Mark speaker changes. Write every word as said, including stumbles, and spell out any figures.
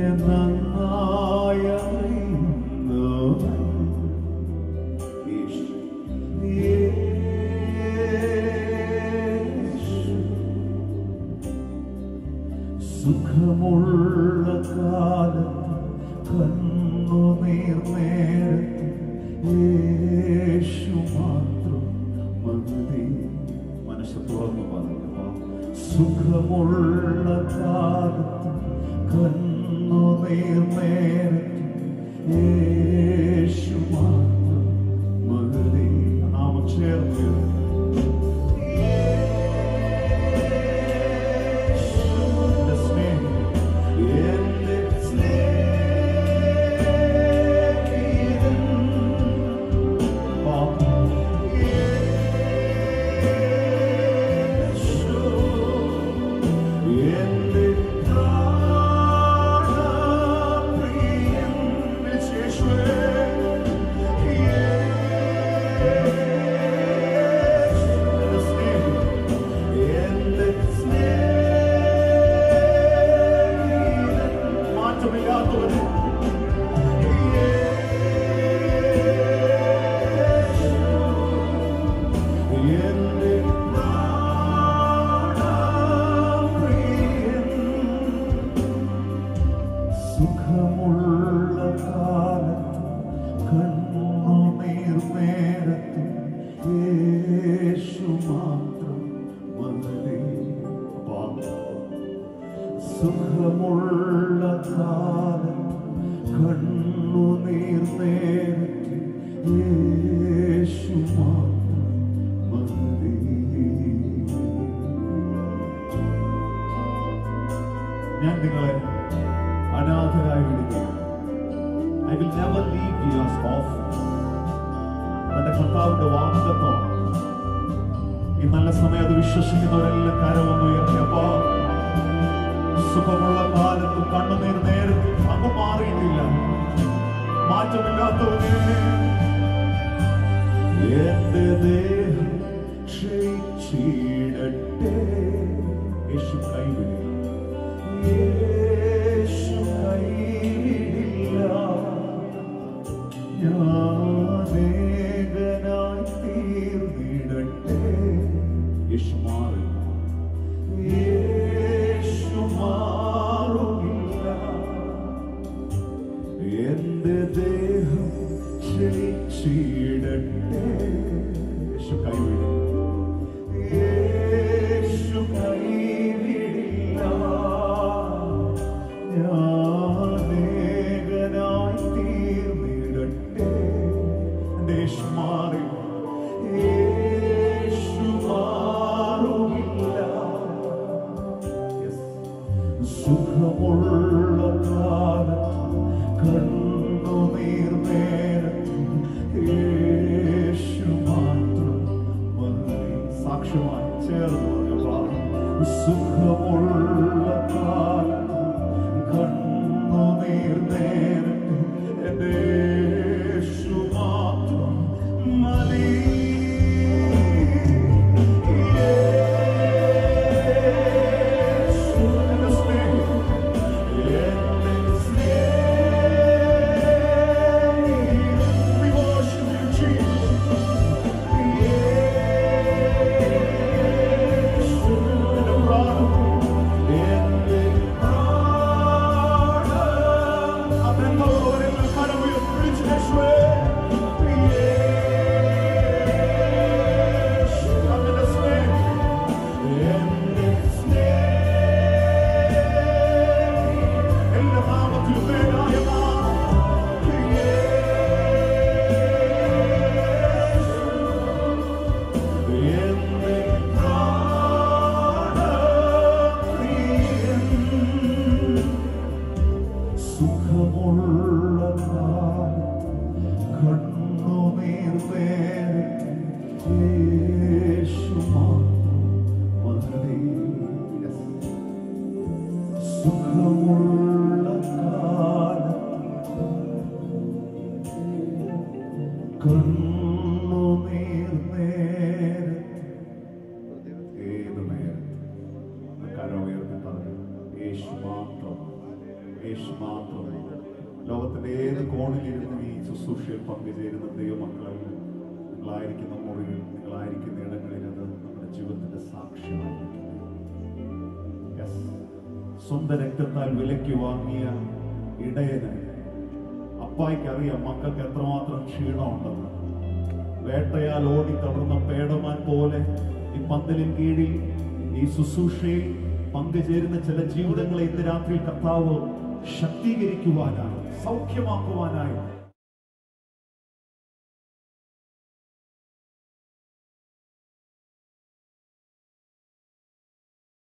Speaker 1: സുഖമുള്ള കാലത്ത് കണ്ണുനീർ നേരത്ത് യേശു മാത്രം മതി. മനസ്സ് തുറന്നു പറഞ്ഞു. സുഖമുള്ള കാലത്ത് കണ്ണുനീർ നേരത്ത് യേശു മാത്രം മതി. നാമം ചേർന്ന് സുഖമുള്ള കാലത്ത് കണ്ണുനീർ നേരത്ത് യേശു മാത്രം മതി. ഞാൻ നിങ്ങളെ അനാഥരായി വിടുകയാണ്. I will never leave you as orphans. എന്റെ കർത്താവിന്റെ വാഗ്ദത്തം. ഈ നല്ല സമയം അത് വിശ്വസിക്കുന്നവരെല്ലാം കരമൊന്ന് ഉയർത്തിയപ്പോ സുഖമുള്ള കാലത്ത് കണ്ണുനീർ നേരത്ത് അങ്ങ് മാറിയിട്ടില്ല. മാറ്റമില്ലാത്തവനെ എന്റെ ദേഹം ക്ഷയിച്ചിടട്ടെ. യേശു കൈവിടില്ല. യേശു കൈവിടില്ല. ഞാനേകനായി തീർന്നിടട്ടെ. യേശു മാറില്ല. എന്റെ ദേഹം ക്ഷയിച്ചിടട്ടെ. യേശു കൈവിടില്ല. യേശു കൈവിടില്ല. ഞാനേകനായി തീർന്നിടട്ടെ. എന്റെ യേശു മാറി. യേശു മാറുമില്ല. സുഖമുള്ള കാലത്ത് കണ്ണുനീർ നേരത്ത് യേശു മാത്രം മതി. സാക്ഷ്യമായി ചേർന്ന് പറഞ്ഞു. സുഖമുള്ള കാലത്ത് കണ്ണുനീർ നേരത്ത് എന്റെ യേശു മാത്രം മതി. യേശു മാത്രം. ലോകത്തിന്റെ ഏത് കോണിലിരുന്നും ഈ ശുശ്രൂഷയിൽ പങ്കുചേരുന്ന ദൈവമക്കളല്ല, നിങ്ങളായിരിക്കുന്ന മുറിയിൽ, നിങ്ങളായിരിക്കുന്ന ഇടങ്ങളിൽ അത് നമ്മുടെ ജീവിതത്തിന്റെ സാക്ഷ്യമായിരിക്കും. സ്വന്തം രക്തത്താൽ വിലയ്ക്ക് വാങ്ങിയ ഇടയന് അപ്പായിക്കറിയാം മക്കൾക്ക് എത്രമാത്രം ക്ഷീണമുണ്ടെന്ന്. വേട്ടയാൽ ഓടി തളർന്ന പേടമാൻ പോലെ ഈ പന്തലിൻ കീഴിൽ ഈ ശുശ്രൂഷയിൽ പങ്കുചേരുന്ന ചില ജീവിതങ്ങളെ ഇന്ന് രാത്രി കർത്താവ് ശക്തീകരിക്കുവാനായി, സൗഖ്യമാക്കുവാനായി